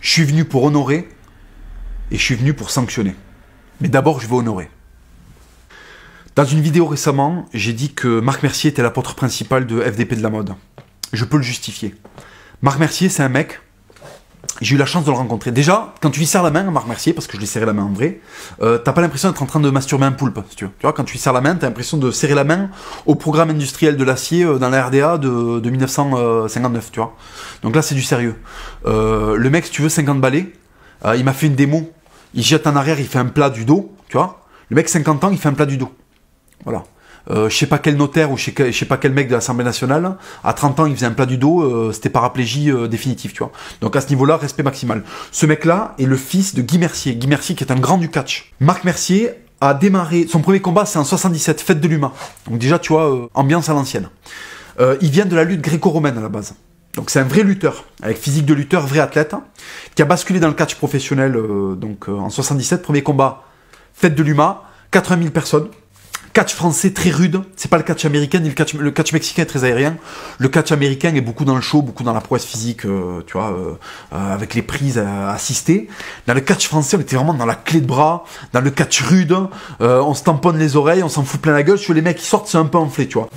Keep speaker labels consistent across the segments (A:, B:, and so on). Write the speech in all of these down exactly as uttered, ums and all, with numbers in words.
A: Je suis venu pour honorer et je suis venu pour sanctionner. Mais d'abord, je vais honorer. Dans une vidéo récemment, j'ai dit que Marc Mercier était l'apôtre principal de F D P de la mode. Je peux le justifier. Marc Mercier, c'est un mec, j'ai eu la chance de le rencontrer. Déjà, quand tu lui serres la main à Marc Mercier, parce que je lui ai serré la main en vrai, euh, t'as pas l'impression d'être en train de masturber un poulpe, si tu veux. Tu vois, quand tu lui serres la main, t'as l'impression de serrer la main au programme industriel de l'acier euh, dans la R D A de, de mille neuf cent cinquante-neuf, tu vois. Donc là, c'est du sérieux. Euh, le mec, si tu veux, cinquante balais, euh, il m'a fait une démo, il jette en arrière, il fait un plat du dos, tu vois. Le mec, cinquante ans, il fait un plat du dos. Voilà. Euh, je sais pas quel notaire ou je sais, je sais pas quel mec de l'Assemblée nationale, à trente ans il faisait un plat du dos, euh, c'était paraplégie euh, définitive, tu vois. Donc à ce niveau-là, respect maximal. Ce mec-là est le fils de Guy Mercier. Guy Mercier qui est un grand du catch. Marc Mercier a démarré, son premier combat c'est en soixante-dix-sept, fête de l'U M A. Donc déjà tu vois, euh, ambiance à l'ancienne. Euh, il vient de la lutte gréco-romaine à la base. Donc c'est un vrai lutteur, avec physique de lutteur, vrai athlète, qui a basculé dans le catch professionnel euh, donc, euh, en soixante-dix-sept, premier combat, fête de l'U M A, quatre-vingt mille personnes. Catch français très rude, c'est pas le catch américain, ni le catch, le catch mexicain est très aérien. Le catch américain est beaucoup dans le show, beaucoup dans la prouesse physique, euh, tu vois, euh, euh, avec les prises euh, assistées. Dans le catch français, on était vraiment dans la clé de bras, dans le catch rude, euh, on se tamponne les oreilles, on s'en fout plein la gueule. Sur les mecs qui sortent, c'est un peu enflé, tu vois.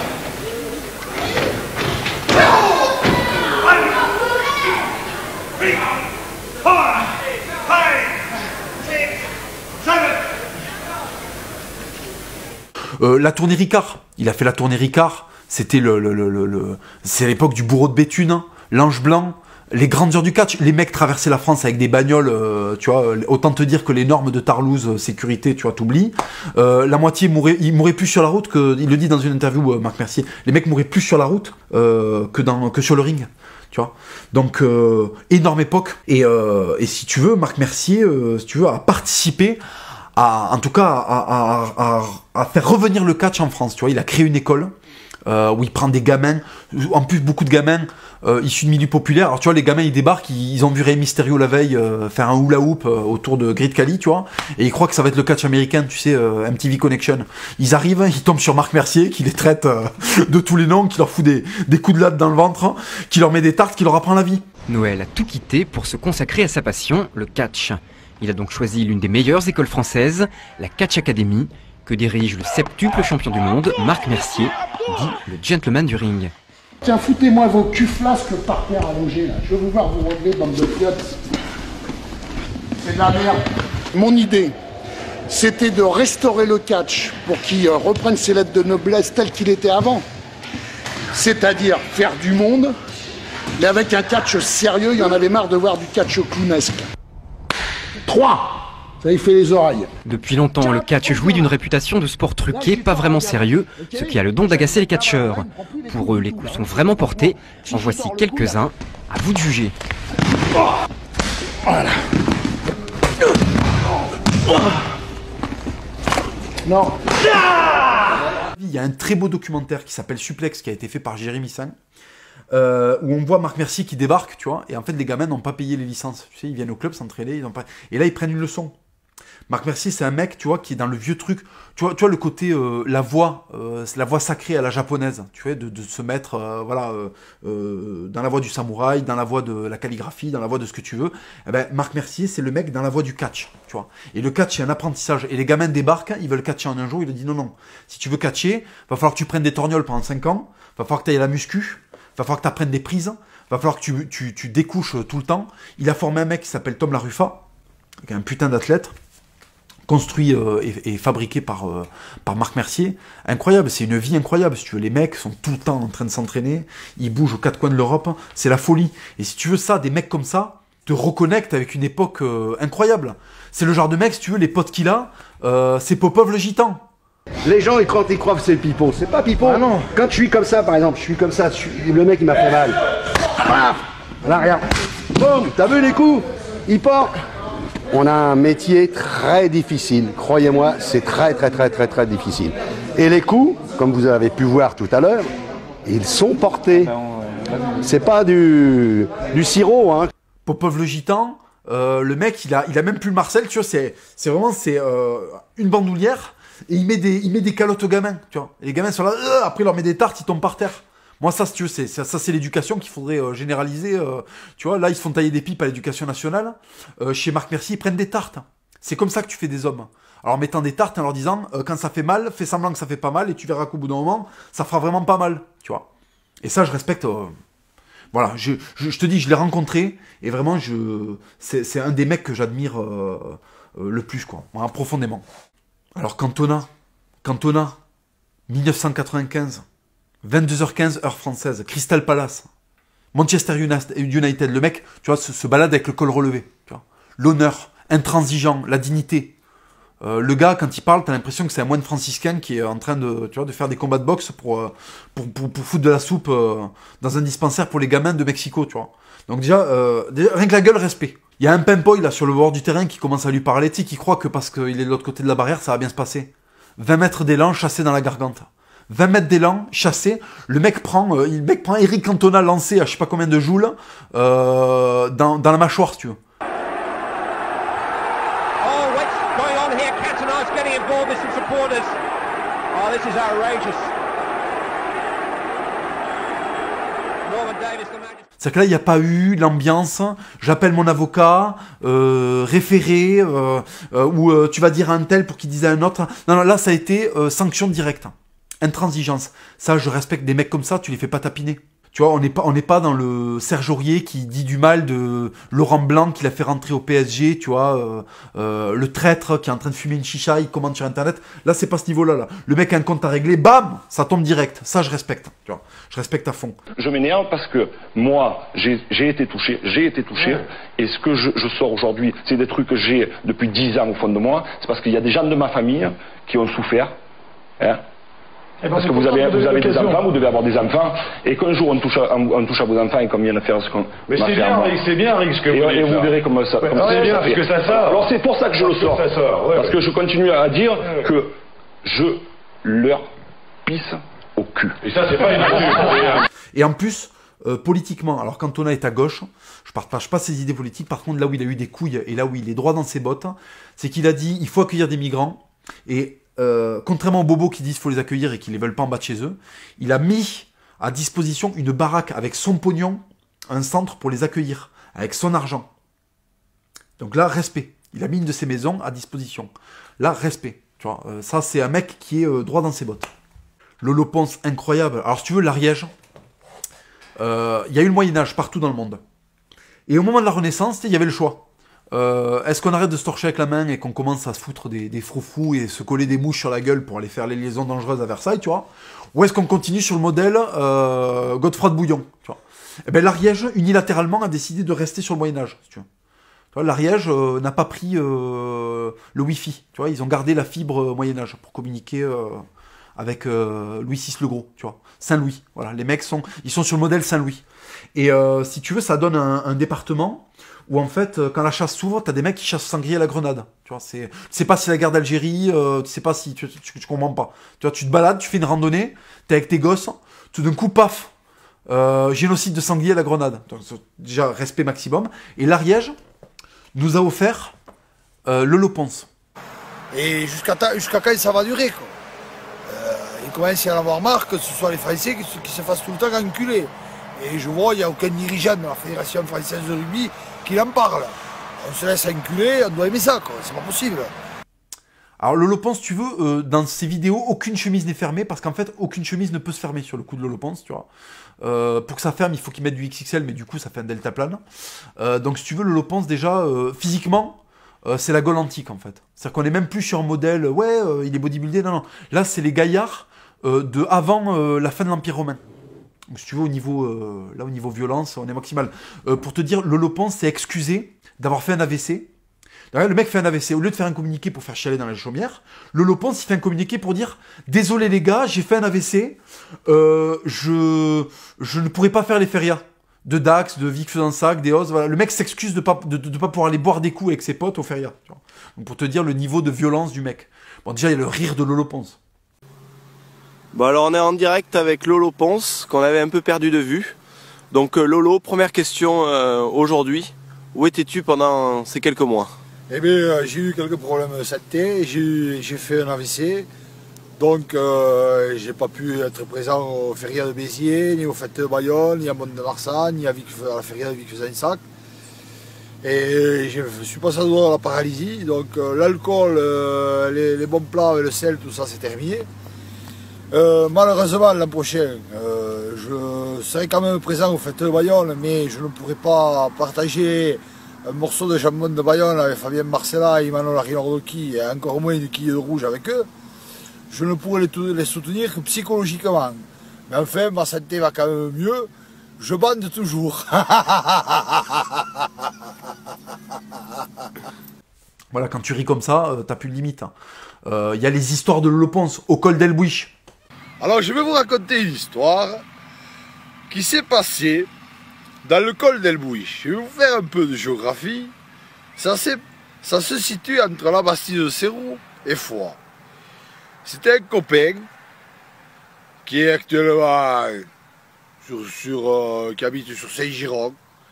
A: Euh, la tournée Ricard, il a fait la tournée Ricard, c'était le, le, le, le, le c'est l'époque du bourreau de Béthune, l'ange blanc, les grandes heures du catch, les mecs traversaient la France avec des bagnoles, euh, tu vois, autant te dire que les normes de Tarlouse, euh, sécurité, tu vois, t'oublies. Euh, la moitié mourrait, il mourrait plus sur la route que, il le dit dans une interview, euh, Marc Mercier, les mecs mourraient plus sur la route euh, que, dans, que sur le ring. Tu vois, donc euh, énorme époque, et, euh, et si tu veux, Marc Mercier, euh, si tu veux, a participé à, en tout cas, à, à, à, à faire revenir le catch en France. Tu vois, il a créé une école euh, où il prend des gamins, en plus beaucoup de gamins euh, issus de milieux populaires. Alors tu vois, les gamins ils débarquent, ils, ils ont vu Rey Mysterio la veille euh, faire un hula hoop euh, autour de Great Khali, tu vois, et ils croient que ça va être le catch américain, tu sais, euh, M T V Connection. Ils arrivent, ils tombent sur Marc Mercier qui les traite euh, de tous les noms, qui leur fout des, des coups de latte dans le ventre, qui leur met des tartes, qui leur apprend la vie.
B: Noël a tout quitté pour se consacrer à sa passion, le catch. Il a donc choisi l'une des meilleures écoles françaises, la Catch Academy, que dirige le septuple champion du monde, Marc Mercier, dit le gentleman du ring.
C: Tiens, foutez-moi vos culs flasques par terre allongés, là. Je veux vous voir vous relever, bande de fiottes. C'est de la merde. Mon idée, c'était de restaurer le catch pour qu'il euh, reprenne ses lettres de noblesse tel qu'il était avant. C'est-à-dire faire du monde, mais avec un catch sérieux, il y en avait marre de voir du catch clownesque. trois. Ça y fait les oreilles.
B: Depuis longtemps, le catch jouit d'une réputation de sport truqué, pas vraiment sérieux, ce qui a le don d'agacer les catcheurs. Pour eux, les coups sont vraiment portés. En voici quelques-uns. À vous de juger.
C: Voilà. Non.
A: Il y a un très beau documentaire qui s'appelle Suplex qui a été fait par Jérémy Saint. Euh, où on voit Marc Mercier qui débarque, tu vois, et en fait les gamins n'ont pas payé les licences, tu sais, ils viennent au club s'entraîner, ils n'ont pas, et là ils prennent une leçon. Marc Mercier c'est un mec, tu vois, qui est dans le vieux truc, tu vois, tu vois le côté, euh, la voix, euh, la voix sacrée à la japonaise, tu vois, de, de se mettre, euh, voilà, euh, euh, dans la voix du samouraï, dans la voix de la calligraphie, dans la voix de ce que tu veux. Eh ben, Marc Mercier c'est le mec dans la voix du catch, tu vois, et le catch c'est un apprentissage, et les gamins débarquent, ils veulent catcher en un jour, il leur dit non non, si tu veux catcher, va falloir que tu prennes des torgnoles pendant cinq ans, va falloir que tu ailles à la muscu, va falloir que tu apprennes des prises, va falloir que tu, tu, tu découches tout le temps. Il a formé un mec qui s'appelle Tom Laruffa, qui est un putain d'athlète, construit euh, et, et fabriqué par, euh, par Marc Mercier. Incroyable, c'est une vie incroyable. Si tu veux, les mecs sont tout le temps en train de s'entraîner, ils bougent aux quatre coins de l'Europe, c'est la folie. Et si tu veux ça, des mecs comme ça te reconnectent avec une époque euh, incroyable. C'est le genre de mec, si tu veux, les potes qu'il a, euh, c'est Popov le gitan.
D: Les gens, ils croient, ils croient que c'est le pipeau. C'est pas pipeau. Ah non. Quand je suis comme ça, par exemple, je suis comme ça, je suis... le mec, il m'a fait mal. Paf. Là, regarde. Boum. T'as vu les coups? Il porte. On a un métier très difficile. Croyez-moi, c'est très, très, très, très, très difficile. Et les coups, comme vous avez pu voir tout à l'heure, ils sont portés. C'est pas du, du sirop, hein.
A: Popov le gitan, euh, le mec, il a, il a même plus le Marcel, tu vois, c'est vraiment, c'est euh, une bandoulière. Et il met des, il met des calottes aux gamins, tu vois. Et les gamins sont là, euh, après il leur met des tartes, ils tombent par terre. Moi, ça, si tu veux, c'est, ça, ça c'est l'éducation qu'il faudrait euh, généraliser. Euh, tu vois, là, ils se font tailler des pipes à l'éducation nationale. Euh, chez Marc Mercier, ils prennent des tartes. C'est comme ça que tu fais des hommes. Alors, en mettant des tartes, en leur disant, euh, quand ça fait mal, fais semblant que ça fait pas mal, et tu verras qu'au bout d'un moment, ça fera vraiment pas mal, tu vois. Et ça, je respecte... Euh, voilà, je, je, je te dis, je l'ai rencontré, et vraiment, je, c'est, c'est un des mecs que j'admire euh, euh, le plus, quoi, voilà, profondément. Alors, Cantona, Cantona, mille neuf cent quatre-vingt-quinze, vingt-deux heures quinze, heure française, Crystal Palace, Manchester United, le mec, tu vois, se, se balade avec le col relevé, tu vois. L'honneur, intransigeant, la dignité. Euh, le gars, quand il parle, t'as l'impression que c'est un moine franciscain qui est en train de, tu vois, de faire des combats de boxe pour, euh, pour, pour, pour foutre de la soupe euh, dans un dispensaire pour les gamins de Mexico, tu vois. Donc déjà, euh, déjà rien que la gueule, respect. Il y a un pimpoy là sur le bord du terrain qui commence à lui parler, tu sais, qui croit que parce qu'il est de l'autre côté de la barrière, ça va bien se passer. vingt mètres d'élan, chassé dans la gargante. vingt mètres d'élan, chassé. Le mec prend, euh, le mec prend Eric Cantona lancé à je sais pas combien de joules euh, dans, dans la mâchoire, si tu veux. C'est que là, il n'y a pas eu l'ambiance, j'appelle mon avocat, euh, référé, euh, euh, ou euh, tu vas dire à un tel pour qu'il dise à un autre. Non, non, là, ça a été euh, sanction directe. Intransigeance. Ça, je respecte des mecs comme ça, tu les fais pas tapiner. Tu vois, on n'est pas, on n'est pas dans le Serge Aurier qui dit du mal de Laurent Blanc qui l'a fait rentrer au P S G, tu vois, euh, euh, le traître qui est en train de fumer une chicha, il commande sur Internet. Là, c'est pas ce niveau-là. Là. Le mec a un compte à régler, bam, ça tombe direct. Ça, je respecte. Tu vois, je respecte à fond.
E: Je m'énerve parce que moi, j'ai été touché, j'ai été touché, ouais. Et ce que je, je sors aujourd'hui, c'est des trucs que j'ai depuis dix ans au fond de moi. C'est parce qu'il y a des gens de ma famille qui ont souffert, hein. Eh ben, parce que vous avez, vous avez des enfants, vous devez avoir des enfants, et qu'un jour on touche, à, on, on touche à vos enfants et qu'on vient de faire ce qu'on
F: Mais c'est bien, c'est bien, Rick, ce que
E: et,
F: vous
E: Et vous verrez comme ça.
F: Ouais,
E: comme
F: c'est bien, parce que ça sort.
E: Alors c'est pour ça que je le sors.
F: Ça sort ouais,
E: parce
F: ouais.
E: que je continue à dire ouais. que je leur pisse au cul.
F: Et ça, c'est pas une insulte.
A: Et en plus, euh, politiquement, alors Cantona est à gauche, je partage pas ses idées politiques, par contre, là où il a eu des couilles et là où il est droit dans ses bottes, c'est qu'il a dit il faut accueillir des migrants, et Euh, contrairement aux bobos qui disent qu'il faut les accueillir et qu'ils les veulent pas en bas de chez eux, il a mis à disposition une baraque avec son pognon, un centre pour les accueillir, avec son argent. Donc là, respect. Il a mis une de ses maisons à disposition. Là, respect. Tu vois, euh, ça, c'est un mec qui est euh, droit dans ses bottes. Lolo Pons, incroyable. Alors, si tu veux, l'Ariège, euh, il y a eu le Moyen-Âge partout dans le monde. Et au moment de la Renaissance, il y avait le choix. Euh, Est-ce qu'on arrête de se torcher avec la main et qu'on commence à se foutre des, des froufous et se coller des mouches sur la gueule pour aller faire les liaisons dangereuses à Versailles, tu vois? Ou est-ce qu'on continue sur le modèle euh, Godefroy de Bouillon, tu vois? Eh ben l'Ariège, unilatéralement, a décidé de rester sur le Moyen-Âge, si tu veux. Tu vois, l'Ariège euh, n'a pas pris euh, le Wi-Fi, tu vois? Ils ont gardé la fibre euh, Moyen-Âge pour communiquer euh, avec euh, Louis six le Gros, tu vois? Saint-Louis, voilà. Les mecs sont, ils sont sur le modèle Saint-Louis. Et euh, si tu veux, ça donne un, un département où en fait, quand la chasse s'ouvre, t'as des mecs qui chassent sanglier à la grenade. Tu vois, c'est, tu sais pas si la guerre d'Algérie, euh, tu sais pas si, tu, tu, tu comprends pas. Tu vois, tu te balades, tu fais une randonnée, t'es avec tes gosses, tout d'un coup, paf, euh, génocide de sanglier à la grenade. Donc, déjà, respect maximum. Et l'Ariège nous a offert euh, le Lopons.
G: Et jusqu'à jusqu'à quand ça va durer, quoi. Euh, il commence à y en avoir marre que ce soit les Français qui, qui se fassent tout le temps enculer. Et je vois, il n'y a aucun dirigeant de la Fédération française de rugby qui en parle. On se laisse enculer, on doit aimer ça, quoi. C'est pas possible.
A: Alors Lolo Pons, si tu veux, euh, dans ces vidéos, aucune chemise n'est fermée, parce qu'en fait, aucune chemise ne peut se fermer sur le coup de Lolo Pons, tu vois. Euh, pour que ça ferme, il faut qu'il mette du X X L, mais du coup, ça fait un deltaplane. Euh, donc si tu veux, Lolo Pons, déjà, euh, physiquement, euh, c'est la Gaule antique, en fait. C'est-à-dire qu'on n'est même plus sur un modèle, ouais, euh, il est bodybuildé, non, non. Là, c'est les gaillards euh, de avant euh, la fin de l'Empire romain. Donc, si tu veux, au niveau, euh, là, au niveau violence, on est maximal. Euh, pour te dire, Lolo Pons s'est excusé d'avoir fait un A V C. Le mec fait un A V C. Au lieu de faire un communiqué pour faire chialer dans la chaumière, Lolo Pons, il fait un communiqué pour dire « Désolé les gars, j'ai fait un A V C. Euh, je, je ne pourrai pas faire les férias. » De Dax, de Vic Fezensac, des Oz. Voilà. Le mec s'excuse de ne pas, de, de, de pas pouvoir aller boire des coups avec ses potes aux férias. Tu vois. Donc pour te dire le niveau de violence du mec. Bon, déjà, il y a le rire de Lolo Pons.
H: Bon alors on est en direct avec Lolo Pons, qu'on avait un peu perdu de vue. Donc euh, Lolo, première question euh, aujourd'hui. Où étais-tu pendant ces quelques mois?
G: Eh bien, euh, j'ai eu quelques problèmes de santé, j'ai fait un A V C. Donc, euh, j'ai pas pu être présent aux Feria de Béziers, ni aux Fêtes de Bayonne, ni à Mont-de-Marsan, ni à, Vic, à la Feria de Vic-Fezensac. Et je suis passé à la paralysie. Donc, euh, l'alcool, euh, les, les bons plats, le sel, tout ça, c'est terminé. Euh, malheureusement, l'an prochain, euh, je serai quand même présent aux Fêtes de Bayonne, mais je ne pourrai pas partager un morceau de jambon de Bayonne avec Fabien Marcella et Emmanuel Arinordocchi, et encore moins une quille de rouge avec eux. Je ne pourrai les, les soutenir que psychologiquement. Mais enfin, ma santé va quand même mieux. Je bande toujours.
A: Voilà, quand tu ris comme ça, euh, t'as plus de limite. Il euh, y a les histoires de Lolo Pons au col d'Elbouich.
G: Alors, je vais vous raconter une histoire qui s'est passée dans le col d'Elbouich. Je vais vous faire un peu de géographie. Ça, ça se situe entre la Bastide de Sérou et Foix. C'était un copain qui est actuellement sur, sur, euh, qui habite sur Saint-Giron.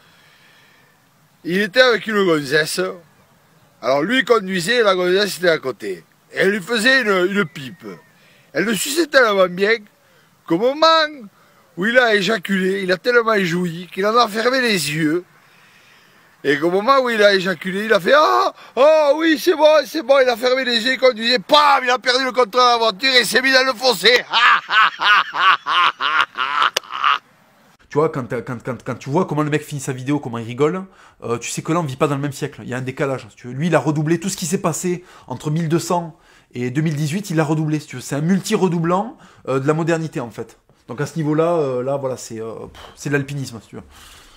G: Il était avec une gonzesse. Alors lui conduisait et la gonzesse était à côté. Et elle lui faisait une, une pipe. Elle le suçait tellement bien qu'au moment où il a éjaculé, il a tellement joui qu'il en a fermé les yeux. Et qu'au moment où il a éjaculé, il a fait « Ah, oh, oui, c'est bon, c'est bon », il a fermé les yeux, il conduisait, pam, il a perdu le contrôle de la voiture et s'est mis dans le fossé.
A: Tu vois, quand, quand, quand, quand tu vois comment le mec finit sa vidéo, comment il rigole, euh, tu sais que là, on ne vit pas dans le même siècle. Il y a un décalage. Si tu veux. Lui, il a redoublé tout ce qui s'est passé entre mille deux cents et deux mille dix-huit, il l'a redoublé. Si tu veux. C'est un multi-redoublant euh, de la modernité, en fait. Donc à ce niveau-là, euh, là, voilà, c'est euh, c'est de l'alpinisme, si tu veux.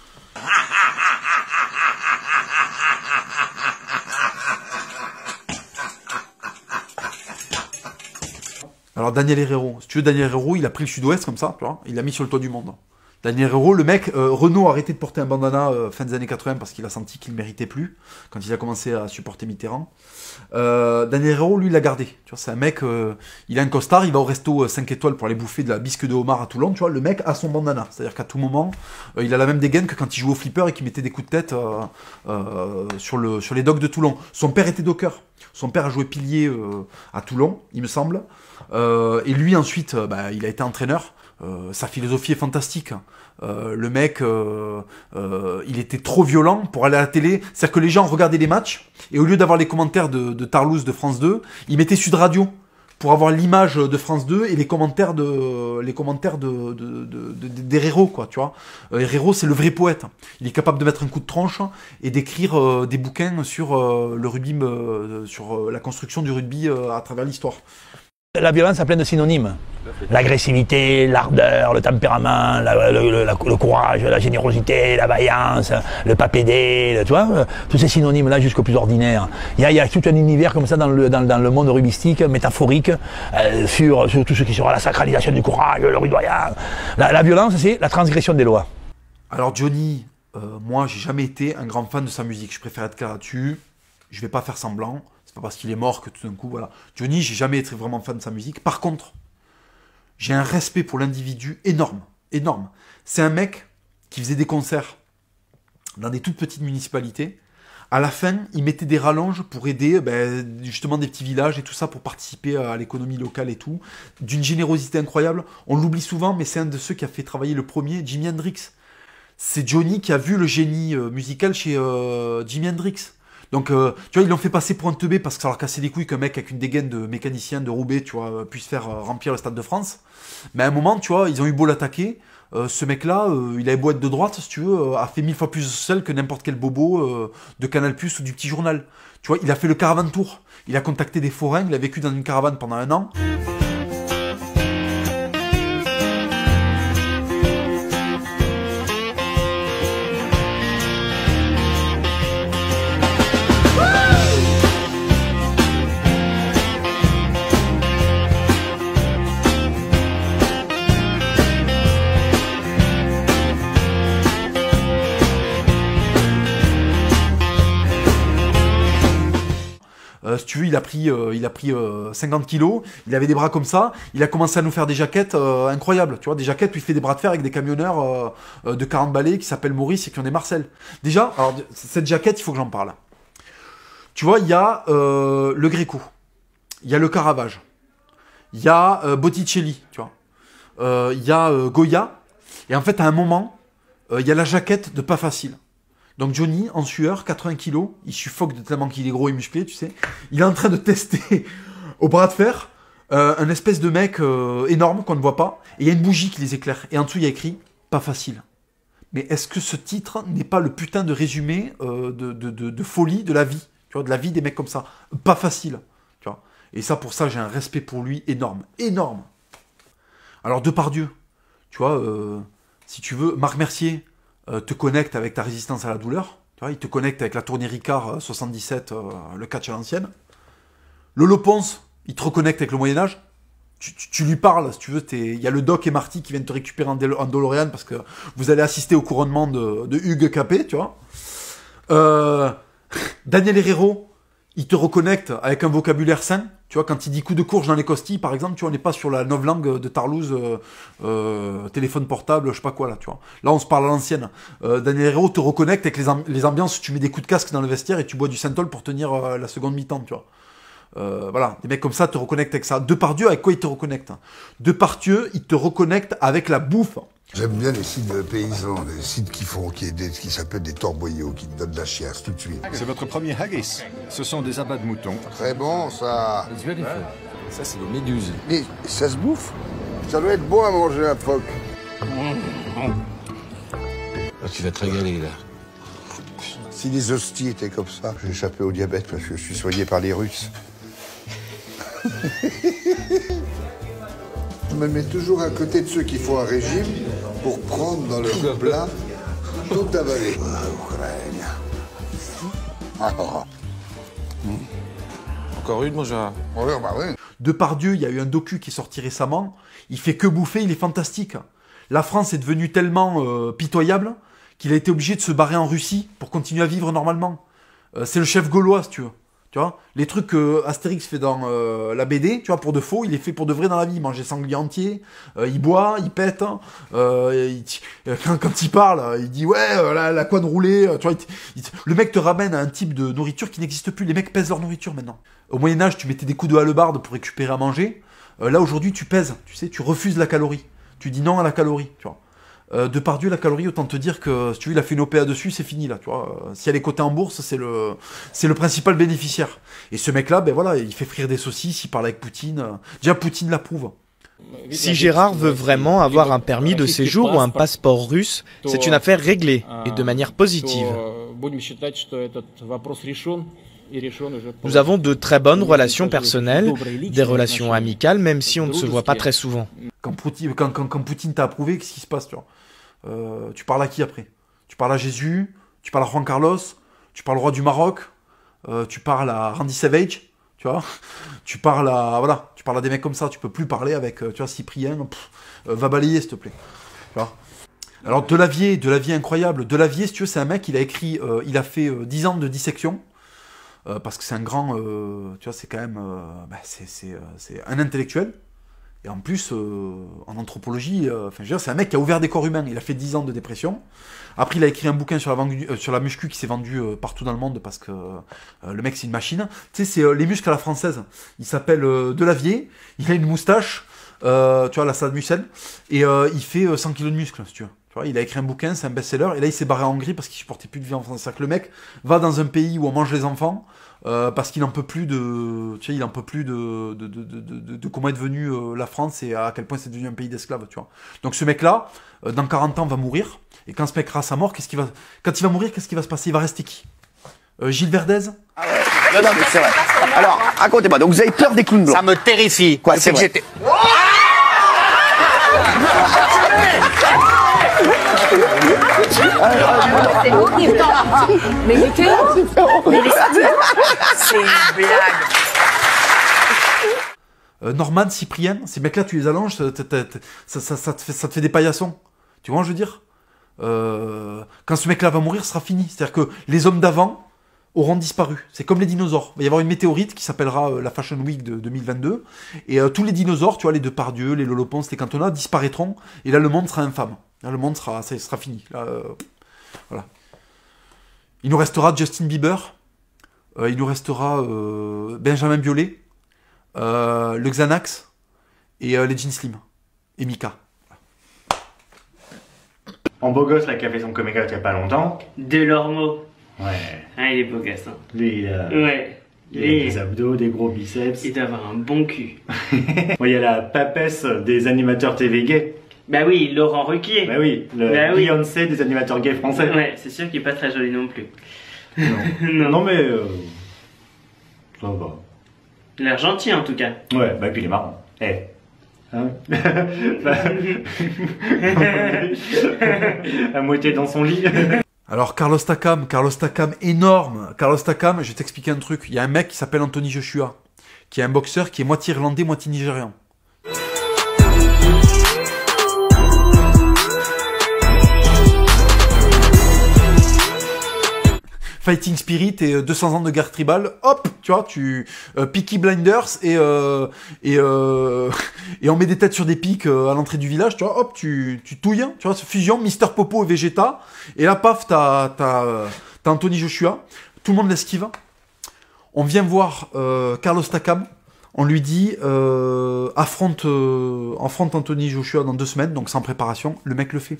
A: Alors Daniel Herrero, si tu veux, Daniel Herrero, il a pris le sud-ouest comme ça, tu vois, il l'a mis sur le toit du monde. Daniel Herrero, le mec, euh, Renault a arrêté de porter un bandana euh, fin des années quatre-vingts parce qu'il a senti qu'il ne méritait plus, quand il a commencé à supporter Mitterrand. Euh, Daniel Herrero, lui, il l'a gardé. Tu vois, c'est un mec, euh, il a un costard, il va au resto euh, cinq étoiles pour aller bouffer de la bisque de homard à Toulon, tu vois, le mec a son bandana. C'est-à-dire qu'à tout moment, euh, il a la même dégaine que quand il jouait au flipper et qu'il mettait des coups de tête euh, euh, sur, le, sur les docks de Toulon. Son père était docker. Son père a joué pilier euh, à Toulon, il me semble. Euh, et lui, ensuite, euh, bah, il a été entraîneur. Euh, sa philosophie est fantastique. Euh, le mec, euh, euh, il était trop violent pour aller à la télé. C'est-à-dire que les gens regardaient les matchs, et au lieu d'avoir les commentaires de, de Tarlouse de France deux, ils mettaient Sud Radio pour avoir l'image de France deux et les commentaires de les commentaires de, de, de, de, d'Herrero, quoi, tu vois. Euh, Herrero, c'est le vrai poète. Il est capable de mettre un coup de tronche et d'écrire euh, des bouquins sur euh, le rugby, euh, sur euh, la construction du rugby euh, à travers l'histoire.
I: La violence a plein de synonymes. L'agressivité, l'ardeur, le tempérament, la, le, le, la, le courage, la générosité, la vaillance, le pas pédé, tu vois, tous ces synonymes-là jusqu'au plus ordinaire. Il y a, il y a tout un univers comme ça dans le, dans, dans le monde rugbyistique, métaphorique, euh, sur, sur tout ce qui sera la sacralisation du courage, le rudoyant. La, la violence, c'est la transgression des lois.
A: Alors Johnny, euh, moi, j'ai jamais été un grand fan de sa musique. Je préfère être clair là-dessus. Je vais pas faire semblant. C'est pas parce qu'il est mort que tout d'un coup, voilà. Johnny, j'ai jamais été vraiment fan de sa musique. Par contre, j'ai un respect pour l'individu énorme, énorme. C'est un mec qui faisait des concerts dans des toutes petites municipalités. À la fin, il mettait des rallonges pour aider ben, justement des petits villages et tout ça pour participer à l'économie locale et tout. D'une générosité incroyable. On l'oublie souvent, mais c'est un de ceux qui a fait travailler le premier, Jimi Hendrix. C'est Johnny qui a vu le génie euh, musical chez euh, Jimi Hendrix. Donc, euh, tu vois, ils l'ont fait passer pour un teubé parce que ça leur cassait les couilles qu'un mec avec une dégaine de mécanicien de Roubaix, tu vois, puisse faire euh, remplir le Stade de France. Mais à un moment, tu vois, ils ont eu beau l'attaquer. Euh, ce mec-là, euh, il avait beau être de droite, si tu veux, euh, a fait mille fois plus seul que n'importe quel bobo euh, de Canal plus ou du Petit Journal. Tu vois, il a fait le Caravane Tour. Il a contacté des forains, il a vécu dans une caravane pendant un an. Euh, si tu veux, il a pris, euh, il a pris euh, cinquante kilos, il avait des bras comme ça, il a commencé à nous faire des jaquettes euh, incroyables, tu vois, des jaquettes où il fait des bras de fer avec des camionneurs euh, euh, de quarante balais qui s'appellent Maurice et qui ont des Marcel. Déjà, alors, cette jaquette, il faut que j'en parle. Tu vois, il y a euh, le Gréco, il y a le Caravage, il y a euh, Botticelli, tu vois. Euh, il y a euh, Goya. Et en fait, à un moment, euh, il y a la jaquette de Pas Facile. Donc Johnny, en sueur, quatre-vingts kilos, il suffoque de tellement qu'il est gros et musclé, tu sais. Il est en train de tester au bras de fer euh, un espèce de mec euh, énorme qu'on ne voit pas. Et il y a une bougie qui les éclaire. Et en dessous, il y a écrit « Pas facile ». Mais est-ce que ce titre n'est pas le putain de résumé euh, de, de, de, de folie de la vie, tu vois, de la vie des mecs comme ça. Pas facile, tu vois. Et ça, pour ça, j'ai un respect pour lui énorme. Énorme. Alors, Depardieu, tu vois, euh, si tu veux, Marc Mercier euh, te connecte avec ta résistance à la douleur. Tu vois, il te connecte avec la tournée Ricard euh, soixante-dix-sept, euh, le catch à l'ancienne. Lolo Ponce, il te reconnecte avec le Moyen-Âge. Tu, tu, tu lui parles, si tu veux, il y a le Doc et Marty qui viennent te récupérer en, en DeLorean parce que vous allez assister au couronnement de, de Hugues Capet, tu vois. Euh, Daniel Herrero, il te reconnecte avec un vocabulaire sain. Tu vois, quand il dit coup de courge dans les costilles, par exemple, tu vois, on n'est pas sur la novlangue de Tarlouse, euh, euh, téléphone portable, je sais pas quoi, là, tu vois. Là, on se parle à l'ancienne. Euh, Daniel Herrero te reconnecte avec les, amb les ambiances, tu mets des coups de casque dans le vestiaire et tu bois du Saint-Ol pour tenir euh, la seconde mi-temps, tu vois. Euh, voilà, des mecs comme ça te reconnectent avec ça. Depardieu, avec quoi il te reconnecte? Depardieu, il te reconnecte avec la bouffe.
J: J'aime bien les sites de paysans, les sites qui font, qui, qui s'appellent des torboyaux, qui te donnent de la chiasse tout de suite.
K: C'est votre premier haggis. Ce sont des abats de moutons.
J: Très bon, ça.
K: Ça, c'est des méduses.
J: Mais ça se bouffe. Ça doit être bon à manger un phoque.
K: Ah, tu vas te régaler, là.
J: Si les hosties étaient comme ça, j'ai échappé au diabète parce que je suis soigné par les Russes. Je me mets toujours à côté de ceux qui font un régime pour prendre dans leur plat tout avalé.
K: Encore une, mon genre.
J: Oui, bah oui.
A: Depardieu, il y a eu un docu qui est sorti récemment. Il fait que bouffer, il est fantastique. La France est devenue tellement euh, pitoyable qu'il a été obligé de se barrer en Russie pour continuer à vivre normalement. Euh, c'est le chef gaulois, si tu veux. Tu vois, les trucs que Astérix fait dans euh, la B D, tu vois, pour de faux, il les fait pour de vrai dans la vie. Il mange des sangliers entiers, euh, il boit, il pète. Euh, il, quand, quand il parle, il dit ouais, euh, la, la couenne roulée. Tu vois, il, il, le mec te ramène à un type de nourriture qui n'existe plus. Les mecs pèsent leur nourriture maintenant. Au Moyen-Âge, tu mettais des coups de hallebarde pour récupérer à manger. Euh, là, aujourd'hui, tu pèses. Tu sais, tu refuses la calorie. Tu dis non à la calorie, tu vois. Euh, Depardieu, la calorie, autant te dire que si tu veux, il a fait une O P A dessus, c'est fini là, tu vois. Euh, si elle est cotée en bourse, c'est le, c'est le principal bénéficiaire. Et ce mec-là, ben voilà, il fait frire des saucisses, il parle avec Poutine. Euh, déjà, Poutine l'approuve.
L: Si Gérard veut vraiment avoir un permis de séjour ou un passeport russe, c'est une affaire réglée et de manière positive. Nous avons de très bonnes relations personnelles, des relations amicales, même si on ne se voit pas très souvent.
A: Quand Poutine, quand, quand, quand Poutine t'a approuvé, qu'est-ce qui se passe, tu vois? Euh, tu parles à qui après? Tu parles à Jésus, tu parles à Juan Carlos, tu parles au roi du Maroc, euh, tu parles à Randy Savage, tu vois? Tu parles à, voilà, tu parles à des mecs comme ça, tu peux plus parler avec, tu vois, Cyprien, pff, euh, va balayer s'il te plaît. Tu vois? Alors Delavier, Delavier incroyable. Delavier, si tu veux, c'est un mec, il a écrit, euh, il a fait euh, dix ans de dissection. Euh, parce que c'est un grand, euh, tu vois, c'est quand même, euh, bah, c'est euh, un intellectuel. Et en plus, euh, en anthropologie, euh, enfin, je veux dire, c'est un mec qui a ouvert des corps humains. Il a fait dix ans de dépression. Après, il a écrit un bouquin sur la, vendu, euh, sur la muscu qui s'est vendu euh, partout dans le monde parce que euh, le mec, c'est une machine. Tu sais, c'est euh, les muscles à la française. Il s'appelle euh, Delavier. Il a une moustache, euh, tu vois, la Saddam Hussein. Et euh, il fait euh, cent kilos de muscles, si tu veux. Tu vois, il a écrit un bouquin, c'est un best-seller. Et là, il s'est barré en Hongrie parce qu'il supportait plus de vie en France. C'est-à-dire que le mec va dans un pays où on mange les enfants. Euh, parce qu'il en peut plus de, tu sais, il en peut plus de, de, de, de, de, de comment est devenue euh, la France et à quel point c'est devenu un pays d'esclaves, tu vois. Donc ce mec-là, euh, dans quarante ans, va mourir. Et quand ce mec sera à sa mort, qu'est-ce qu'il va, quand il va mourir, qu'est-ce qui va se passer? Il va rester qui? euh, Gilles Verdez?
M: Ah ouais. Non, non, mais c'est vrai. Alors, racontez-moi. Donc vous avez peur des clowns blancs?
N: Ça me terrifie.
M: Quoi? C'est que j'étais.
N: C'est horrible. Mais il était Mais c'est une blague.
A: Euh, Norman, Cyprien, ces mecs-là, tu les allonges, ça, ça, ça, ça, te fait, ça te fait des paillassons. Tu vois, je veux dire euh, quand ce mec-là va mourir, ce sera fini. C'est-à-dire que les hommes d'avant auront disparu. C'est comme les dinosaures. Il va y avoir une météorite qui s'appellera euh, la Fashion Week de deux mille vingt-deux. Et euh, tous les dinosaures, tu vois, les Depardieu, les Lolo Ponce, les Cantona, disparaîtront. Et là, le monde sera infâme. Là, le monde sera, ça sera fini. Là, euh, voilà. Il nous restera Justin Bieber. Euh, il nous restera euh, Benjamin Biolay. Euh, le Xanax. et euh, les jeans slim. Et Mika.
O: En beau gosse, là, qui a fait son coming out il y a pas longtemps.
P: Delormeau.
O: Ouais.
P: Ah, il est beau gosse, hein.
O: Lui, il a,
P: ouais.
O: il a des abdos, des gros biceps.
P: Il doit avoir un bon cul.
O: Bon, il y a la papesse des animateurs T V gays.
P: Bah oui, Laurent Ruquier.
O: Bah oui, le
P: bah oui.
O: Beyoncé des animateurs gays français.
P: Ouais, c'est sûr qu'il est pas très joli non plus.
O: Non,
P: non.
O: non, mais... Euh, ça va.
P: Il a l'air gentil, en tout cas.
O: Ouais, bah puis il est marrant. Eh. Hey. Hein à moitié dans son lit.
A: Alors Carlos Takam, Carlos Takam énorme. Carlos Takam, je vais t'expliquer un truc. Il y a un mec qui s'appelle Anthony Joshua, qui est un boxeur qui est moitié irlandais, moitié nigérian. Fighting Spirit et deux cents ans de guerre tribale, hop, tu vois, tu euh, Peaky Blinders et euh, et euh, et on met des têtes sur des pics euh, à l'entrée du village, tu vois, hop, tu tu touilles, hein, tu vois, fusion Mister Popo et Vegeta, et là paf, t'as t'as euh, t'as Anthony Joshua, tout le monde l'esquive. On vient voir euh, Carlos Takam, on lui dit euh, affronte euh, affronte Anthony Joshua dans deux semaines, donc sans préparation, le mec le fait.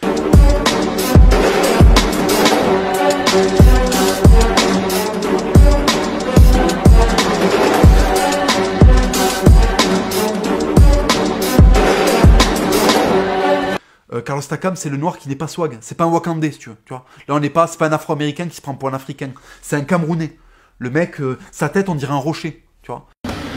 A: Euh, Carlos Takam, c'est le noir qui n'est pas swag. C'est pas un Wakandais, si tu veux. Tu vois. Là, on n'est pas, c'est pas un Afro-Américain qui se prend pour un Africain. C'est un Camerounais. Le mec, euh, sa tête, on dirait un rocher. Tu vois.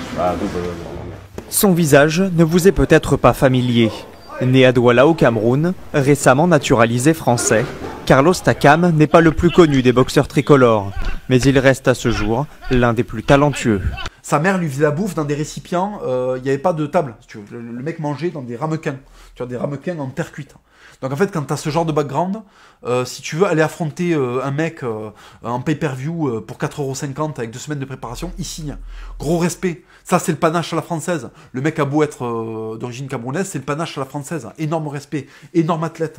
L: Son visage ne vous est peut-être pas familier. Né à Douala au Cameroun, récemment naturalisé français, Carlos Takam n'est pas le plus connu des boxeurs tricolores, mais il reste à ce jour l'un des plus talentueux.
A: Sa mère lui faisait la bouffe dans des récipients, il euh, n'y avait pas de table. Si tu veux. Le, le mec mangeait dans des ramequins, tu vois, des ramequins en terre cuite. Donc en fait, quand tu as ce genre de background, euh, si tu veux aller affronter euh, un mec euh, en pay-per-view euh, pour quatre euros cinquante avec deux semaines de préparation, il signe. Gros respect. Ça, c'est le panache à la française. Le mec a beau être euh, d'origine camerounaise, c'est le panache à la française. Énorme respect. Énorme athlète.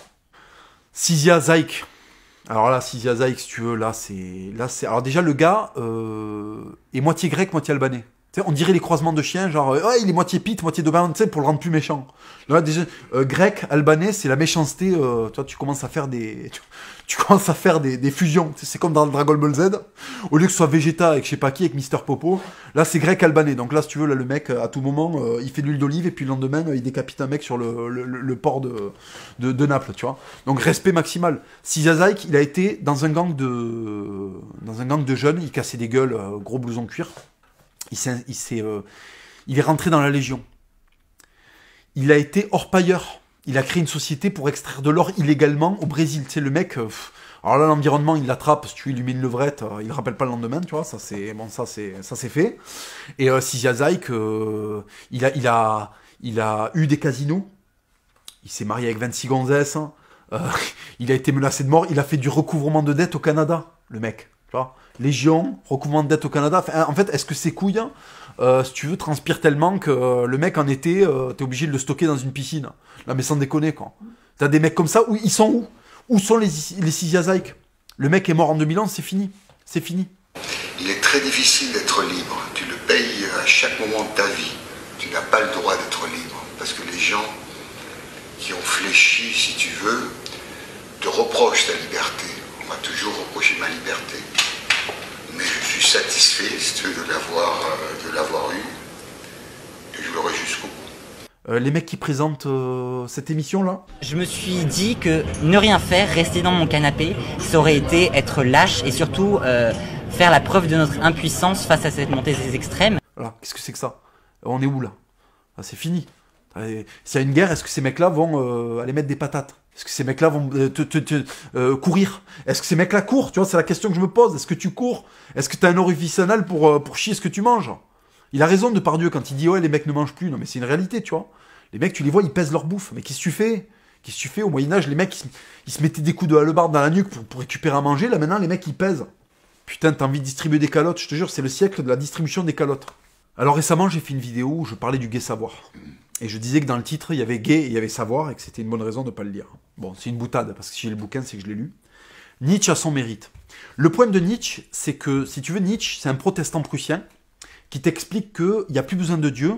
A: Sizia Zaïk. Alors là, Sizia Zaïk, si tu veux, là, c'est... là c'est. Alors déjà, le gars euh, est moitié grec, moitié albanais. Tu sais, on dirait les croisements de chiens, genre, euh, ouais, il est moitié pite, moitié doberman, tu sais, pour le rendre plus méchant. Là, déjà, euh, grec, albanais, c'est la méchanceté. Euh, toi, tu commences à faire des... Tu, tu commences à faire des, des fusions. C'est comme dans Dragon Ball Z. Au lieu que ce soit Vegeta avec je sais pas qui, avec Mister Popo, là, c'est grec, albanais. Donc là, si tu veux, là, le mec, à tout moment, euh, il fait de l'huile d'olive, et puis le lendemain, euh, il décapite un mec sur le, le, le port de, de, de Naples, tu vois. Donc, respect maximal. Sizia Zaïk, il a été dans un gang de, dans un gang de jeunes, il cassait des gueules, euh, gros blouson cuir. Il, est, il, est, euh, il est rentré dans la Légion. Il a été orpailleur. Il a créé une société pour extraire de l'or illégalement au Brésil. Tu sais, le mec... Euh, alors là, l'environnement, il l'attrape. Si tu lui mets une levrette, euh, il ne rappelle pas le lendemain, tu vois. Ça, c'est bon, ça, c'est ça, c'est fait. Et euh, Sizia Zaïk, euh, il, a, il, a, il a eu des casinos. Il s'est marié avec vingt-six gonzesses. Hein. Euh, il a été menacé de mort. Il a fait du recouvrement de dettes au Canada, le mec. Tu vois, Légion, recouvrement de dette au Canada. Enfin, en fait, est-ce que ces couilles, euh, si tu veux, transpirent tellement que euh, le mec en été, euh, t'es obligé de le stocker dans une piscine. Là, mais sans déconner, quoi. T'as des mecs comme ça, où ils sont où? Où sont les, les Sizia Zaïk? Le mec est mort en deux mille onze, c'est fini. C'est fini.
J: Il est très difficile d'être libre. Tu le payes à chaque moment de ta vie. Tu n'as pas le droit d'être libre. Parce que les gens qui ont fléchi, si tu veux, te reprochent ta liberté. On m'a toujours reproché ma liberté. Mais je suis satisfait, si tu veux, de l'avoir euh, de l'avoir eu. Et je l'aurai jusqu'au bout.
A: Euh, les mecs qui présentent euh, cette émission-là?
Q: Je me suis dit que ne rien faire, rester dans mon canapé, ça aurait été être lâche et surtout euh, faire la preuve de notre impuissance face à cette montée des extrêmes.
A: Voilà, qu'est-ce que c'est que ça? On est où là? Ah, c'est fini. S'il y a une guerre, est-ce que ces mecs-là vont euh, aller mettre des patates? Est-ce que ces mecs-là vont euh, te, te, te, euh, courir? Est-ce que ces mecs-là courent? Tu vois, c'est la question que je me pose. Est-ce que tu cours? Est-ce que tu as un orifice anal pour, euh, pour chier ce que tu manges? Il a raison Depardieu quand il dit ouais les mecs ne mangent plus. Non mais c'est une réalité, tu vois. Les mecs, tu les vois, ils pèsent leur bouffe. Mais qu'est-ce que tu fais? Qu'est-ce que tu fais? Au Moyen-Âge, les mecs, ils se, ils se mettaient des coups de hallebarde dans la nuque pour, pour récupérer à manger. Là maintenant, les mecs, ils pèsent. Putain, t'as envie de distribuer des calottes, je te jure, c'est le siècle de la distribution des calottes. Alors récemment, j'ai fait une vidéo où je parlais du gay savoir. Et je disais que dans le titre, il y avait gay et il y avait savoir, et que c'était une bonne raison de ne pas le lire. Bon, c'est une boutade, parce que si j'ai le bouquin, c'est que je l'ai lu. Nietzsche a son mérite. Le point de Nietzsche, c'est que, si tu veux, Nietzsche, c'est un protestant prussien qui t'explique qu'il n'y a plus besoin de Dieu,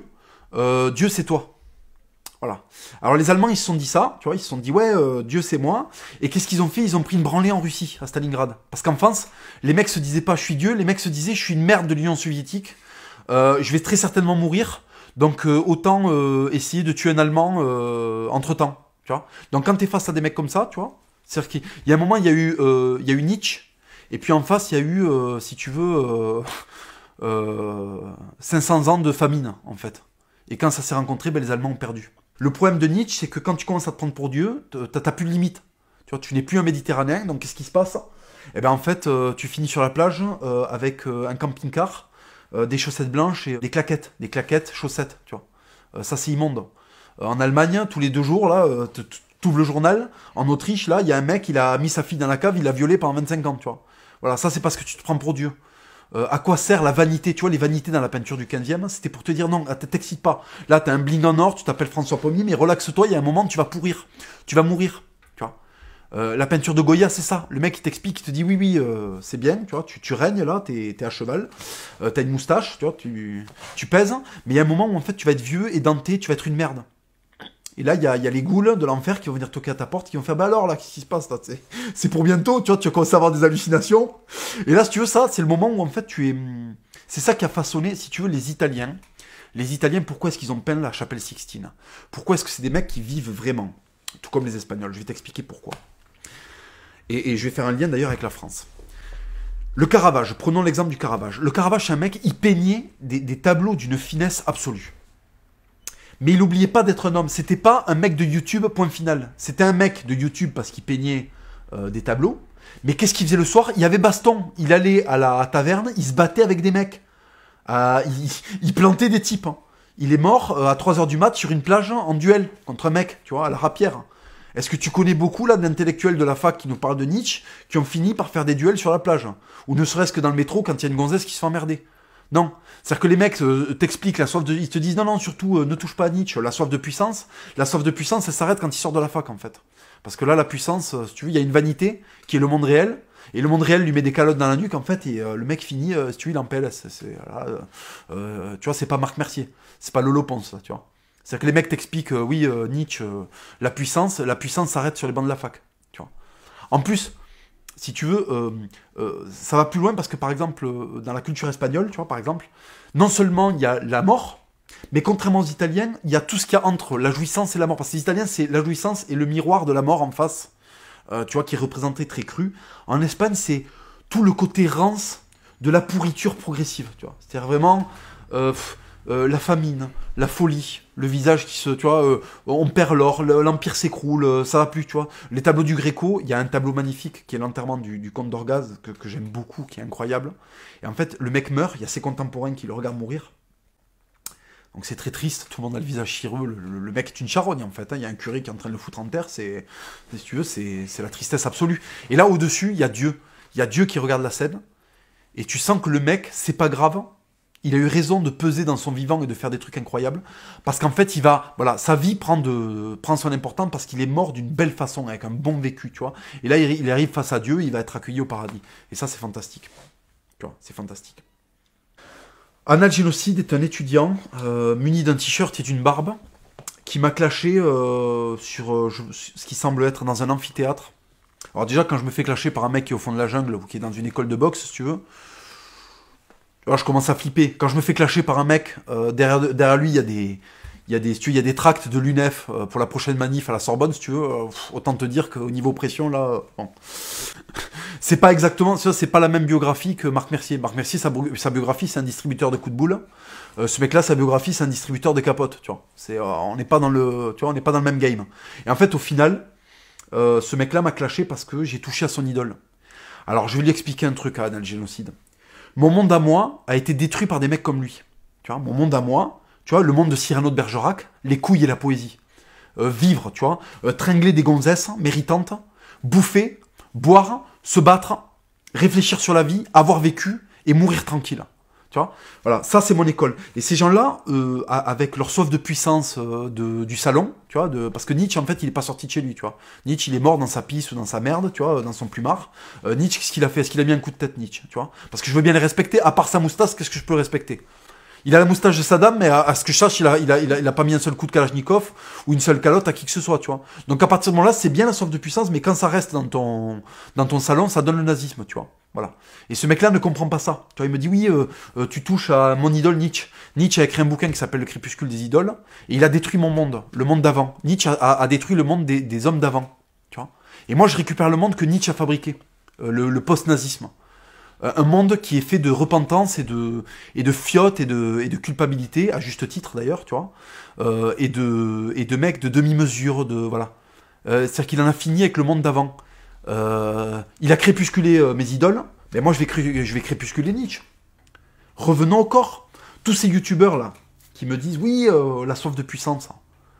A: euh, Dieu c'est toi. Voilà. Alors les Allemands, ils se sont dit ça, tu vois, ils se sont dit, ouais, euh, Dieu c'est moi. Et qu'est-ce qu'ils ont fait? Ils ont pris une branlée en Russie, à Stalingrad. Parce qu'en France, les mecs se disaient pas, je suis Dieu, les mecs se disaient, je suis une merde de l'Union soviétique, euh, je vais très certainement mourir, donc euh, autant euh, essayer de tuer un Allemand euh, entre-temps, tu vois. Donc quand t'es face à des mecs comme ça, tu vois, c'est-à-dire qu'il y a un moment, il y a eu, euh, il y a eu Nietzsche, et puis en face, il y a eu, euh, si tu veux, euh, euh, cinq cents ans de famine, en fait. Et quand ça s'est rencontré, ben, les Allemands ont perdu. Le problème de Nietzsche, c'est que quand tu commences à te prendre pour Dieu, t'as plus de limite. Tu vois, tu n'es plus un Méditerranéen, donc qu'est-ce qui se passe? Eh ben en fait, euh, tu finis sur la plage euh, avec euh, un camping-car, euh, des chaussettes blanches et des claquettes, des claquettes, chaussettes, tu vois. Euh, ça c'est immonde. Euh, en Allemagne, tous les deux jours, là, euh, t'ouvres le journal. En Autriche, là, il y a un mec, il a mis sa fille dans la cave, il l'a violée pendant vingt-cinq ans, tu vois. Voilà, ça c'est parce que tu te prends pour Dieu. Euh, à quoi sert la vanité? Tu vois, les vanités dans la peinture du quinzième, c'était pour te dire non, t'excites pas. Là, t'as un bling en or, tu t'appelles François Pommier, mais relaxe-toi, il y a un moment, tu vas pourrir. Tu vas mourir, tu vois. Euh, la peinture de Goya, c'est ça. Le mec, il t'explique, il te dit oui, oui, euh, c'est bien, tu vois, tu, tu règnes là, t'es à cheval, euh, t'as une moustache, tu vois, tu, tu pèses, mais il y a un moment où en fait, tu vas être vieux, édenté, tu vas être une merde. Et là, il y a, y a les ghouls de l'enfer qui vont venir toquer à ta porte, qui vont faire, bah alors là, qu'est-ce qui se passe là? C'est pour bientôt, tu vois, tu vas commencer à avoir des hallucinations. Et là, si tu veux ça, c'est le moment où en fait tu es... C'est ça qui a façonné, si tu veux, les Italiens. Les Italiens, pourquoi est-ce qu'ils ont peint la chapelle Sixtine? Pourquoi est-ce que c'est des mecs qui vivent vraiment? Tout comme les Espagnols, je vais t'expliquer pourquoi. Et, et je vais faire un lien d'ailleurs avec la France. Le Caravage, prenons l'exemple du Caravage. Le Caravage, c'est un mec, il peignait des, des tableaux d'une finesse absolue. Mais il n'oubliait pas d'être un homme. C'était pas un mec de YouTube, point final. C'était un mec de YouTube parce qu'il peignait euh, des tableaux. Mais qu'est-ce qu'il faisait le soir? Il y avait baston. Il allait à la taverne, il se battait avec des mecs. Euh, il, il plantait des types. Hein. Il est mort euh, à trois heures du mat sur une plage en duel contre un mec, tu vois, à la rapière. Est-ce que tu connais beaucoup là d'intellectuels de la fac qui nous parlent de Nietzsche, qui ont fini par faire des duels sur la plage? Ou ne serait-ce que dans le métro quand il y a une gonzesse qui se fait emmerder? Non, c'est-à-dire que les mecs euh, t'expliquent la soif de... Ils te disent non, non, surtout, euh, ne touche pas à Nietzsche, la soif de puissance. La soif de puissance, elle s'arrête quand il sort de la fac, en fait. Parce que là, la puissance, euh, si tu veux, il y a une vanité qui est le monde réel, et le monde réel lui met des calottes dans la nuque, en fait, et euh, le mec finit, euh, si tu veux, il est en P L S. Là, euh, euh, tu vois, c'est pas Marc Mercier, c'est pas Lolo Ponce, tu vois. C'est-à-dire que les mecs t'expliquent, euh, oui, euh, Nietzsche, euh, la puissance, la puissance s'arrête sur les bancs de la fac, tu vois. En plus... Si tu veux, euh, euh, ça va plus loin parce que, par exemple, euh, dans la culture espagnole, tu vois, par exemple, non seulement il y a la mort, mais contrairement aux Italiens, il y a tout ce qu'il y a entre la jouissance et la mort. Parce que les Italiens, c'est la jouissance et le miroir de la mort en face, euh, tu vois, qui est représenté très cru. En Espagne, c'est tout le côté rance de la pourriture progressive, tu vois. C'est-à-dire vraiment... Euh, pff, Euh, la famine, la folie, le visage qui se, tu vois, euh, on perd l'or, l'empire s'écroule, euh, ça va plus, tu vois. Les tableaux du Gréco, il y a un tableau magnifique qui est l'enterrement du, du comte d'Orgaz, que, que j'aime beaucoup, qui est incroyable. Et en fait, le mec meurt, il y a ses contemporains qui le regardent mourir. Donc c'est très triste, tout le monde a le visage chireux, le, le, le mec est une charogne en fait, hein. Il y a un curé qui est en train de le foutre en terre, c'est, si tu veux, c'est la tristesse absolue. Et là au-dessus, il y a Dieu, il y a Dieu qui regarde la scène, et tu sens que le mec, c'est pas grave. Il a eu raison de peser dans son vivant et de faire des trucs incroyables. Parce qu'en fait, il va, voilà, sa vie prend, de, prend son importance parce qu'il est mort d'une belle façon, avec un bon vécu, tu vois. Et là, il, il arrive face à Dieu, il va être accueilli au paradis. Et ça, c'est fantastique. Tu vois, c'est fantastique. Anna Génocide est un étudiant euh, muni d'un t-shirt et d'une barbe qui m'a clashé euh, sur euh, je, ce qui semble être dans un amphithéâtre. Alors déjà, quand je me fais clasher par un mec qui est au fond de la jungle ou qui est dans une école de boxe, si tu veux, alors, je commence à flipper. Quand je me fais clasher par un mec, euh, derrière, derrière lui, il y a des, il y a des, si tu veux, il y a des tracts de l'U N E F euh, pour la prochaine manif à la Sorbonne, si tu veux. Euh, autant te dire qu'au niveau pression, là, euh, bon. C'est pas exactement, c'est pas la même biographie que Marc Mercier. Marc Mercier, sa, sa biographie, c'est un distributeur de coups de boule. Euh, ce mec-là, sa biographie, c'est un distributeur de capotes, tu vois. C'est, euh, on n'est pas dans le, tu vois, on n'est pas dans le même game. Et en fait, au final, euh, ce mec-là m'a clashé parce que j'ai touché à son idole. Alors, je vais lui expliquer un truc à Anna Génocide. Mon monde à moi a été détruit par des mecs comme lui. Tu vois, mon monde à moi, tu vois, le monde de Cyrano de Bergerac, les couilles et la poésie. Euh, vivre, tu vois, euh, tringler des gonzesses méritantes, bouffer, boire, se battre, réfléchir sur la vie, avoir vécu et mourir tranquille. Tu vois, voilà, ça c'est mon école. Et ces gens-là, euh, avec leur soif de puissance euh, de, du salon, tu vois, de, parce que Nietzsche en fait il est pas sorti de chez lui, tu vois. Nietzsche il est mort dans sa pisse ou dans sa merde, tu vois, dans son plumard. Euh, Nietzsche qu'est-ce qu'il a fait? Est-ce qu'il a mis un coup de tête Nietzsche, tu vois? Parce que je veux bien les respecter. À part sa moustache, qu'est-ce que je peux respecter? Il a la moustache de Saddam, mais à, à ce que je sache, il a, il, a, il, a, il a pas mis un seul coup de Kalachnikov ou une seule calotte à qui que ce soit, tu vois. Donc à partir de ce moment-là, c'est bien la soif de puissance, mais quand ça reste dans ton, dans ton salon, ça donne le nazisme, tu vois. Voilà. Et ce mec-là ne comprend pas ça. Tu vois, il me dit, oui, euh, euh, tu touches à mon idole Nietzsche. Nietzsche a écrit un bouquin qui s'appelle Le crépuscule des idoles, et il a détruit mon monde, le monde d'avant. Nietzsche a, a, a détruit le monde des, des hommes d'avant, tu vois. Et moi, je récupère le monde que Nietzsche a fabriqué, euh, le, le post-nazisme. Un monde qui est fait de repentance et de, et de fiotte et de, et de culpabilité, à juste titre d'ailleurs, tu vois, euh, et, de, et de mecs de demi-mesure, de, voilà. Euh, c'est-à-dire qu'il en a fini avec le monde d'avant. Euh, il a crépusculé euh, mes idoles, mais moi je vais, cré je vais crépusculer Nietzsche. Revenons au corps. Tous ces youtubeurs là, qui me disent, oui, euh, la soif de puissance.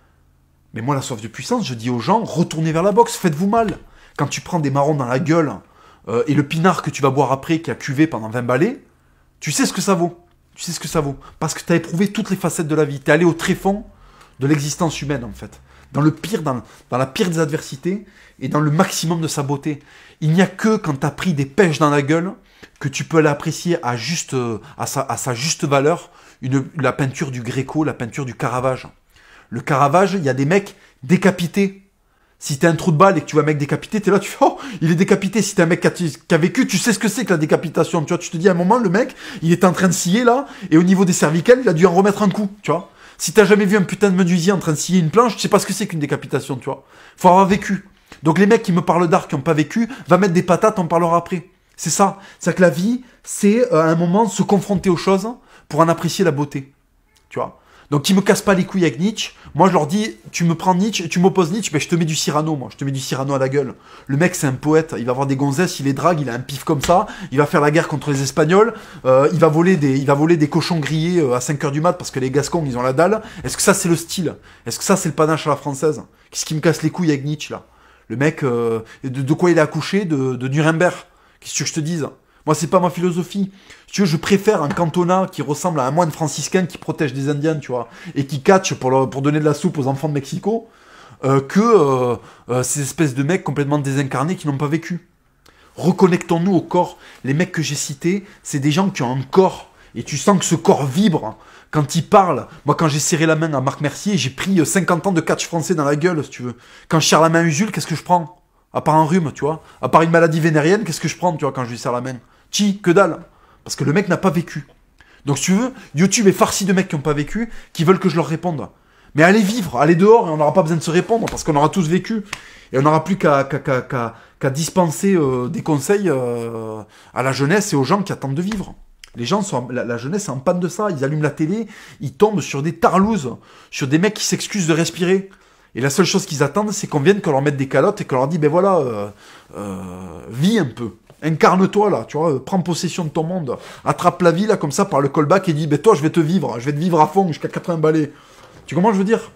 A: Mais moi la soif de puissance, je dis aux gens, retournez vers la boxe, faites-vous mal. Quand tu prends des marrons dans la gueule, Euh, et le pinard que tu vas boire après, qui a cuvé pendant vingt balais, tu sais ce que ça vaut. Tu sais ce que ça vaut. Parce que tu as éprouvé toutes les facettes de la vie. Tu es allé au tréfonds de l'existence humaine, en fait. Dans le pire, dans, dans la pire des adversités, et dans le maximum de sa beauté. Il n'y a que quand tu as pris des pêches dans la gueule, que tu peux aller apprécier à, juste, à, sa, à sa juste valeur, une, la peinture du Gréco, la peinture du Caravage. Le Caravage, il y a des mecs décapités. Si t'es un trou de balle et que tu vois un mec décapité, t'es là, tu fais, oh, il est décapité. Si t'es un mec qui a, qui a vécu, tu sais ce que c'est que la décapitation. Tu vois, tu te dis à un moment, le mec, il était en train de scier là, et au niveau des cervicales, il a dû en remettre un coup, tu vois. Si t'as jamais vu un putain de menuisier en train de scier une planche, tu sais pas ce que c'est qu'une décapitation, tu vois. Faut avoir vécu. Donc les mecs qui me parlent d'art, qui n'ont pas vécu, va mettre des patates, on parlera après. C'est ça. C'est que la vie, c'est euh, à un moment se confronter aux choses pour en apprécier la beauté. Tu vois. Donc, qui me casse pas les couilles avec Nietzsche. Moi, je leur dis, tu me prends Nietzsche, tu m'opposes Nietzsche, ben, je te mets du Cyrano, moi. Je te mets du Cyrano à la gueule. Le mec, c'est un poète. Il va avoir des gonzesses, il les drague, il a un pif comme ça. Il va faire la guerre contre les Espagnols. Euh, il va voler des, il va voler des cochons grillés euh, à cinq heures du mat parce que les Gascons, ils ont la dalle. Est-ce que ça, c'est le style? Est-ce que ça, c'est le panache à la française? Qu'est-ce qui me casse les couilles avec Nietzsche, là? Le mec, euh, de, de quoi il a accouché? De, de Nuremberg. Qu'est-ce que je te dise? Moi, c'est pas ma philosophie. Si tu veux, je préfère un cantonat qui ressemble à un moine franciscain qui protège des Indiens, tu vois, et qui catch pour, leur, pour donner de la soupe aux enfants de Mexico, euh, que euh, euh, ces espèces de mecs complètement désincarnés qui n'ont pas vécu. Reconnectons-nous au corps. Les mecs que j'ai cités, c'est des gens qui ont un corps, et tu sens que ce corps vibre quand ils parlent. Moi, quand j'ai serré la main à Marc Mercier, j'ai pris cinquante ans de catch français dans la gueule, si tu veux. Quand je serre la main à Usul, qu'est-ce que je prends? À part un rhume, tu vois. À part une maladie vénérienne, qu'est-ce que je prends, tu vois, quand je lui serre la main? Chi, que dalle. Parce que le mec n'a pas vécu. Donc si tu veux, YouTube est farci de mecs qui n'ont pas vécu, qui veulent que je leur réponde. Mais allez vivre, allez dehors, et on n'aura pas besoin de se répondre, parce qu'on aura tous vécu. Et on n'aura plus qu'à qu'à, qu'à, qu'à, qu'à dispenser euh, des conseils euh, à la jeunesse et aux gens qui attendent de vivre. Les gens sont, la, la jeunesse est en panne de ça, ils allument la télé, ils tombent sur des tarlouses, sur des mecs qui s'excusent de respirer. Et la seule chose qu'ils attendent, c'est qu'on vienne, qu'on leur mette des calottes et qu'on leur dise, ben voilà, euh, euh, vis un peu. Incarne-toi là, tu vois, euh, prends possession de ton monde. Attrape la vie là, comme ça, par le callback et dis, ben toi, je vais te vivre, je vais te vivre à fond jusqu'à quatre-vingts balais. Tu comprends, je veux dire?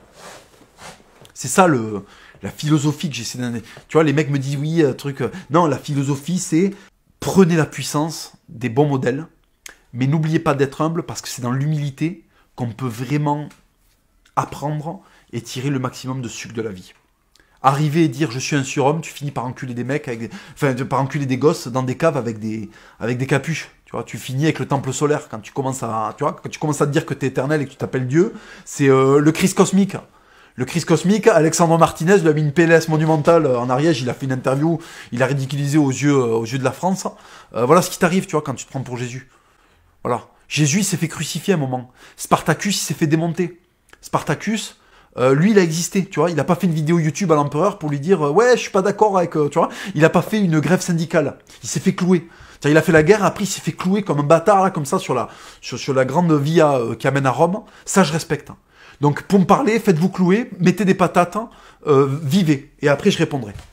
A: C'est ça le, la philosophie que j'essaie d'amener. Tu vois, les mecs me disent, oui, euh, truc. Euh, non, la philosophie, c'est prenez la puissance des bons modèles, mais n'oubliez pas d'être humble parce que c'est dans l'humilité qu'on peut vraiment apprendre et tirer le maximum de sucre de la vie. Arriver et dire je suis un surhomme, tu finis par enculer des mecs, avec, enfin par enculer des gosses dans des caves avec des, avec des capuches. Tu vois, tu finis avec le temple solaire quand tu commences à, tu vois, quand tu commences à te dire que tu es éternel et que tu t'appelles Dieu. C'est euh, le Christ cosmique. Le Christ cosmique, Alexandre Martinez lui a mis une P L S monumentale en Ariège, il a fait une interview, il a ridiculisé aux yeux, aux yeux de la France. Euh, voilà ce qui t'arrive, tu vois, quand tu te prends pour Jésus. Voilà. Jésus, il s'est fait crucifier à un moment. Spartacus, il s'est fait démonter. Spartacus, Euh, lui, il a existé, tu vois. Il a pas fait une vidéo YouTube à l'empereur pour lui dire euh, ouais, je suis pas d'accord avec, euh, tu vois. Il a pas fait une grève syndicale. Il s'est fait clouer. C'est-à-dire, il a fait la guerre, après il s'est fait clouer comme un bâtard là, comme ça sur la sur, sur la grande via euh, qui amène à Rome. Ça, je respecte. Donc, pour me parler, faites-vous clouer, mettez des patates, euh, vivez. Et après, je répondrai.